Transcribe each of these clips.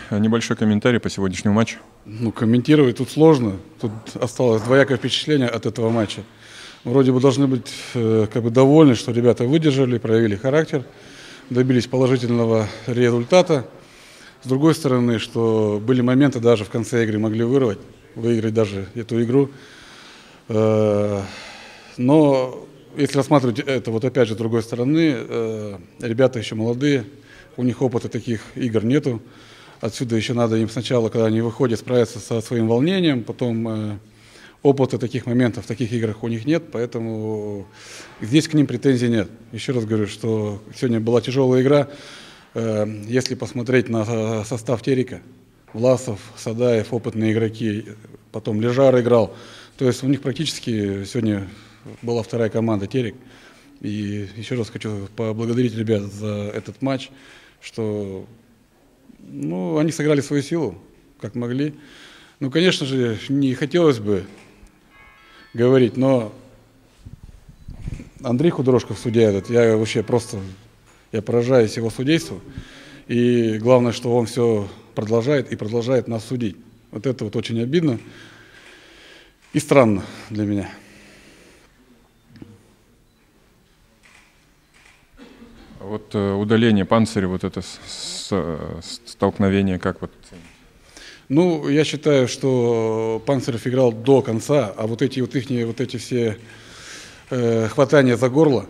небольшой комментарий по сегодняшнему матчу. Ну, комментировать тут сложно. Тут осталось двоякое впечатление от этого матча. Вроде бы должны быть довольны, что ребята выдержали, проявили характер, добились положительного результата. С другой стороны, что были моменты, даже в конце игры могли выиграть даже эту игру. Но если рассматривать это вот опять же с другой стороны, ребята еще молодые, у них опыта таких игр нету. Отсюда еще надо им сначала, когда они выходят, справиться со своим волнением, потом опыта таких моментов в таких играх у них нет, поэтому здесь к ним претензий нет. Еще раз говорю, что сегодня была тяжелая игра. Если посмотреть на состав Терека, Власов, Садаев, опытные игроки, потом Лежар играл, то есть у них практически сегодня была вторая команда Терек. И еще раз хочу поблагодарить ребят за этот матч, что они сыграли свою силу, как могли. Ну, конечно же, не хотелось бы говорить, но Андрей Худорожков, судья этот, я вообще я поражаюсь его судейству. И главное, что он все продолжает нас судить. Вот это вот очень обидно и странно для меня. Вот удаление Панциря, вот это столкновение, как вот? Ну, я считаю, что Панцирев играл до конца, а вот эти все хватания за горло,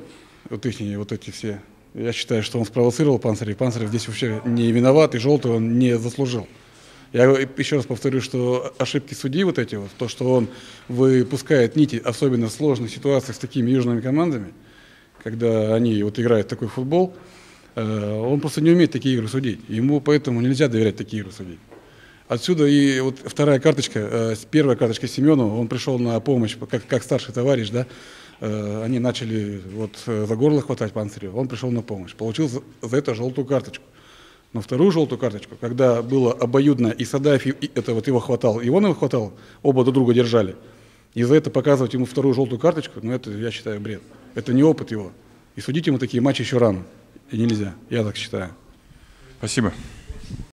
я считаю, что он спровоцировал Панцирев. Панцирев здесь вообще не виноват, и желтый он не заслужил. Я еще раз повторю, что ошибки судьи то, что он выпускает нити, особенно в сложных ситуациях с такими южными командами, когда они играют в такой футбол, он просто не умеет такие игры судить. Ему поэтому нельзя доверять такие игры судить. Отсюда и вот вторая карточка, первая карточка Семену, он пришел на помощь, как старший товарищ, да, они начали за горло хватать Панциря, он пришел на помощь, получил за это желтую карточку. Но вторую желтую карточку, когда было обоюдно, и Садаев его хватал, и он его хватал, оба друг друга держали, и за это показывать ему вторую желтую карточку, это, я считаю, бред. Это не опыт его. И судить ему такие матчи еще рано. И нельзя. Я так считаю. Спасибо.